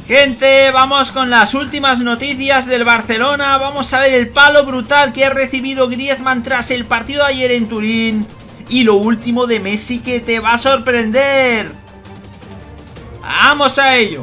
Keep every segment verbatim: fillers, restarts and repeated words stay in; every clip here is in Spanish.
Gente, vamos con las últimas noticias del Barcelona. Vamos a ver el palo brutal que ha recibido Griezmann tras el partido de ayer en Turín. Y lo último de Messi que te va a sorprender. ¡Vamos a ello!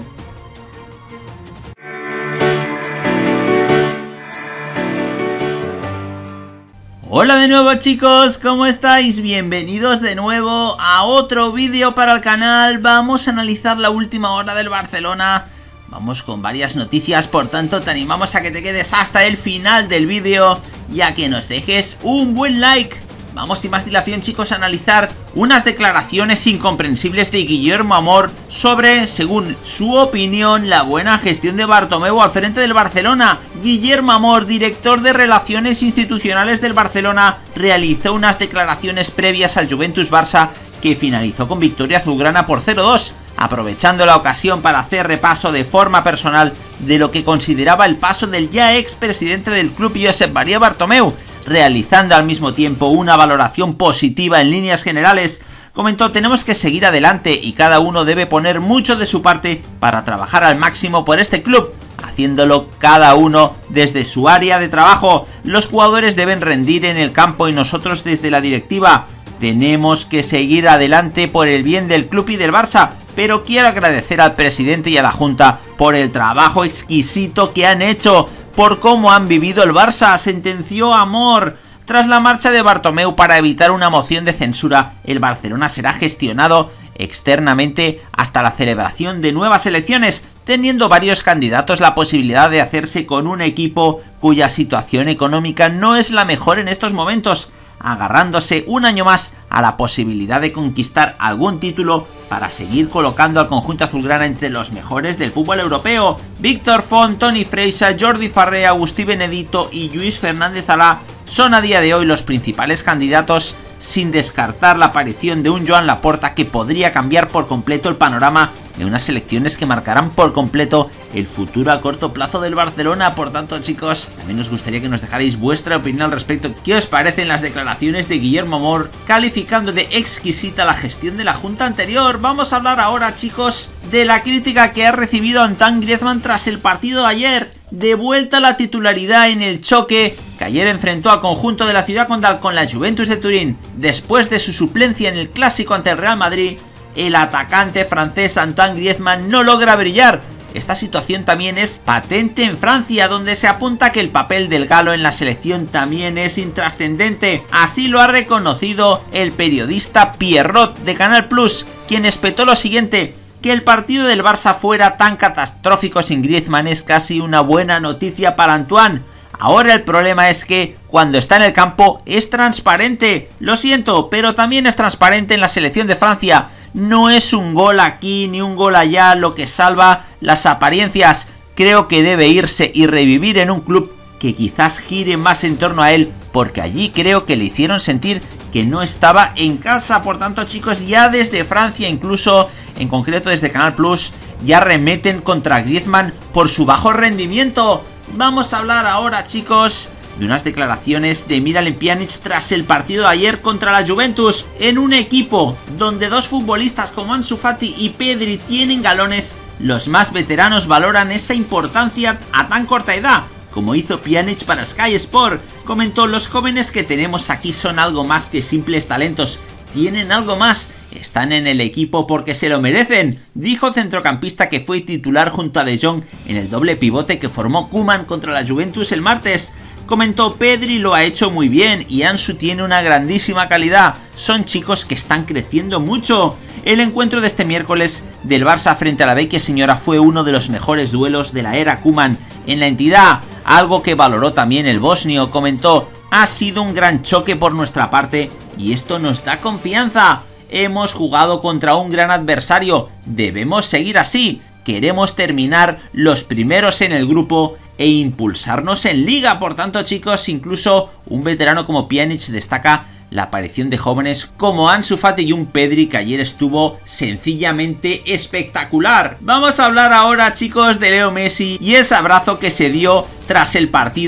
Hola de nuevo chicos, ¿cómo estáis? Bienvenidos de nuevo a otro vídeo para el canal. Vamos a analizar la última hora del Barcelona. Vamos con varias noticias, por tanto te animamos a que te quedes hasta el final del vídeo y a que nos dejes un buen like. Vamos sin más dilación chicos a analizar unas declaraciones incomprensibles de Guillermo Amor sobre, según su opinión, la buena gestión de Bartomeu al frente del Barcelona. Guillermo Amor, director de Relaciones Institucionales del Barcelona, realizó unas declaraciones previas al Juventus Barça que finalizó con victoria azulgrana por cero dos, aprovechando la ocasión para hacer repaso de forma personal de lo que consideraba el paso del ya ex presidente del club Josep María Bartomeu, realizando al mismo tiempo una valoración positiva en líneas generales. Comentó: tenemos que seguir adelante y cada uno debe poner mucho de su parte para trabajar al máximo por este club, haciéndolo cada uno desde su área de trabajo. Los jugadores deben rendir en el campo y nosotros desde la directiva tenemos que seguir adelante por el bien del club y del Barça, pero quiero agradecer al presidente y a la junta por el trabajo exquisito que han hecho, por cómo han vivido el Barça, sentenció Amor. Tras la marcha de Bartomeu, para evitar una moción de censura, el Barcelona será gestionado externamente hasta la celebración de nuevas elecciones, teniendo varios candidatos la posibilidad de hacerse con un equipo cuya situación económica no es la mejor en estos momentos, agarrándose un año más a la posibilidad de conquistar algún título para seguir colocando al conjunto azulgrana entre los mejores del fútbol europeo. Víctor Font, Toni Freixa, Jordi Farré, Agustí Benedito y Lluís Fernández Alá son a día de hoy los principales candidatos, sin descartar la aparición de un Joan Laporta que podría cambiar por completo el panorama de unas elecciones que marcarán por completo el futuro a corto plazo del Barcelona. Por tanto chicos, también nos gustaría que nos dejarais vuestra opinión al respecto. ¿Qué os parecen las declaraciones de Guillermo Amor calificando de exquisita la gestión de la junta anterior? Vamos a hablar ahora chicos de la crítica que ha recibido Antoine Griezmann tras el partido de ayer. De vuelta a la titularidad en el choque que ayer enfrentó al conjunto de la ciudad condal con la Juventus de Turín, después de su suplencia en el clásico ante el Real Madrid, el atacante francés Antoine Griezmann no logra brillar. Esta situación también es patente en Francia, donde se apunta que el papel del galo en la selección también es intrascendente. Así lo ha reconocido el periodista Pierrot de Canal Plus, quien espetó lo siguiente: que el partido del Barça fuera tan catastrófico sin Griezmann es casi una buena noticia para Antoine. Ahora el problema es que cuando está en el campo es transparente. Lo siento, pero también es transparente en la selección de Francia. No es un gol aquí ni un gol allá lo que salva las apariencias. Creo que debe irse y revivir en un club que quizás gire más en torno a él, porque allí creo que le hicieron sentir que no estaba en casa. Por tanto chicos, ya desde Francia, incluso en concreto desde Canal Plus, ya remeten contra Griezmann por su bajo rendimiento. Vamos a hablar ahora chicos de unas declaraciones de Miralem Pjanic tras el partido de ayer contra la Juventus. En un equipo donde dos futbolistas como Ansu Fati y Pedri tienen galones, los más veteranos valoran esa importancia a tan corta edad, como hizo Pjanic para Sky Sport. Comentó: los jóvenes que tenemos aquí son algo más que simples talentos, tienen algo más, están en el equipo porque se lo merecen, dijo el centrocampista que fue titular junto a De Jong en el doble pivote que formó Koeman contra la Juventus el martes. Comentó: Pedri lo ha hecho muy bien y Ansu tiene una grandísima calidad, son chicos que están creciendo mucho. El encuentro de este miércoles del Barça frente a la Vecchia Señora fue uno de los mejores duelos de la era Koeman en la entidad, algo que valoró también el bosnio. Comentó: ha sido un gran choque por nuestra parte y esto nos da confianza. Hemos jugado contra un gran adversario, debemos seguir así, queremos terminar los primeros en el grupo e impulsarnos en liga. Por tanto chicos, incluso un veterano como Pjanic destaca la aparición de jóvenes como Ansu Fati y un Pedri que ayer estuvo sencillamente espectacular. Vamos a hablar ahora chicos de Leo Messi y ese abrazo que se dio tras el partido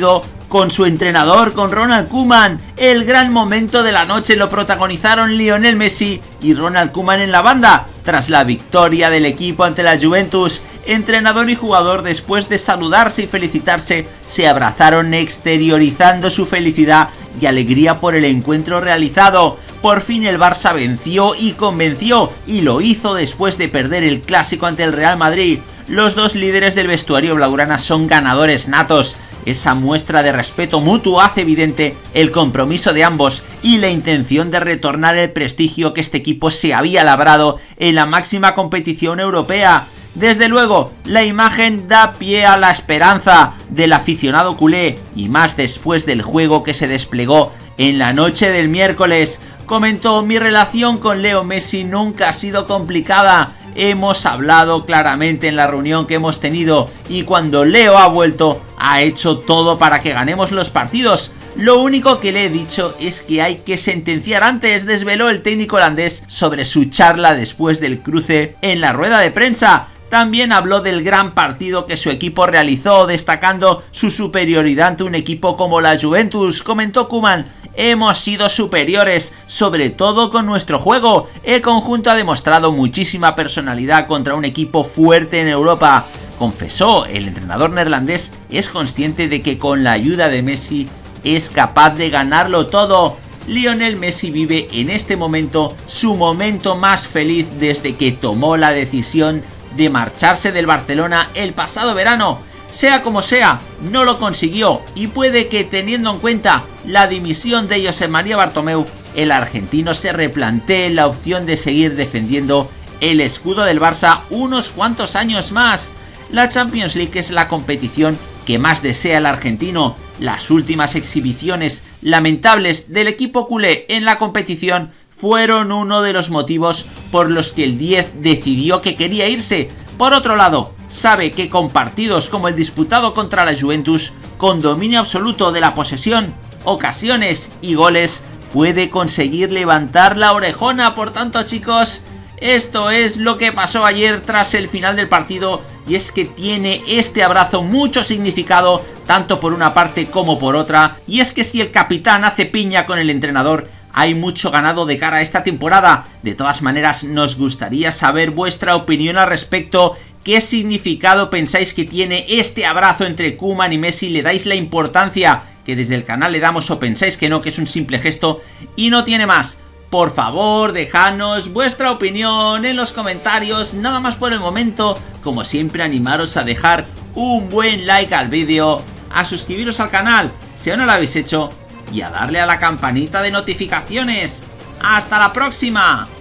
con su entrenador, con Ronald Koeman. El gran momento de la noche lo protagonizaron Lionel Messi y Ronald Koeman en la banda, tras la victoria del equipo ante la Juventus. Entrenador y jugador, después de saludarse y felicitarse, se abrazaron exteriorizando su felicidad y alegría por el encuentro realizado. Por fin el Barça venció y convenció, y lo hizo después de perder el clásico ante el Real Madrid. Los dos líderes del vestuario blaugrana son ganadores natos. Esa muestra de respeto mutuo hace evidente el compromiso de ambos y la intención de retornar el prestigio que este equipo se había labrado en la máxima competición europea. Desde luego, la imagen da pie a la esperanza del aficionado culé, y más después del juego que se desplegó en la noche del miércoles. Comentó: mi relación con Leo Messi nunca ha sido complicada. Hemos hablado claramente en la reunión que hemos tenido, y cuando Leo ha vuelto, ha hecho todo para que ganemos los partidos. Lo único que le he dicho es que hay que sentenciar antes, desveló el técnico holandés sobre su charla después del cruce en la rueda de prensa. También habló del gran partido que su equipo realizó, destacando su superioridad ante un equipo como la Juventus. Comentó Koeman: hemos sido superiores, sobre todo con nuestro juego. El conjunto ha demostrado muchísima personalidad contra un equipo fuerte en Europa. Confesó: el entrenador neerlandés es consciente de que con la ayuda de Messi es capaz de ganarlo todo. Lionel Messi vive en este momento su momento más feliz desde que tomó la decisión de marcharse del Barcelona el pasado verano. Sea como sea, no lo consiguió, y puede que, teniendo en cuenta la dimisión de Josep María Bartomeu, el argentino se replantee la opción de seguir defendiendo el escudo del Barça unos cuantos años más. La Champions League es la competición que más desea el argentino. Las últimas exhibiciones lamentables del equipo culé en la competición fueron uno de los motivos por los que el diez decidió que quería irse. Por otro lado, sabe que con partidos como el disputado contra la Juventus, con dominio absoluto de la posesión, ocasiones y goles, puede conseguir levantar la orejona. Por tanto, chicos, esto es lo que pasó ayer tras el final del partido, y es que tiene este abrazo mucho significado, tanto por una parte como por otra, y es que si el capitán hace piña con el entrenador, hay mucho ganado de cara a esta temporada. De todas maneras, nos gustaría saber vuestra opinión al respecto. ¿Qué significado pensáis que tiene este abrazo entre Koeman y Messi? ¿Le dais la importancia que desde el canal le damos, o pensáis que no, que es un simple gesto y no tiene más? Por favor, dejadnos vuestra opinión en los comentarios. Nada más por el momento. Como siempre, animaros a dejar un buen like al vídeo, a suscribiros al canal si aún no lo habéis hecho, y a darle a la campanita de notificaciones. ¡Hasta la próxima!